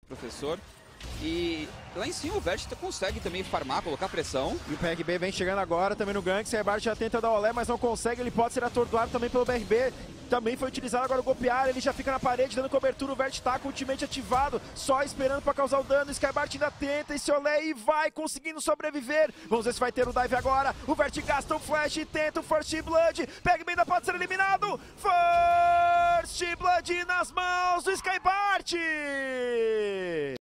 professor. E lá em cima o Vert consegue também farmar, colocar pressão. E o PRB vem chegando agora também no gank. Saibart já tenta dar olé, mas não consegue. Ele pode ser atordoado também pelo BRB. Também foi utilizado agora o golpear. Ele já fica na parede dando cobertura. O Vert tá com o ultimate ativado, só esperando pra causar o dano. Skybart ainda tenta esse olé e vai conseguindo sobreviver. Vamos ver se vai ter o dive agora. O Vert gasta um flash e tenta o First Blood. PRB ainda pode ser eliminado. First Blood nas mãos do Skybart.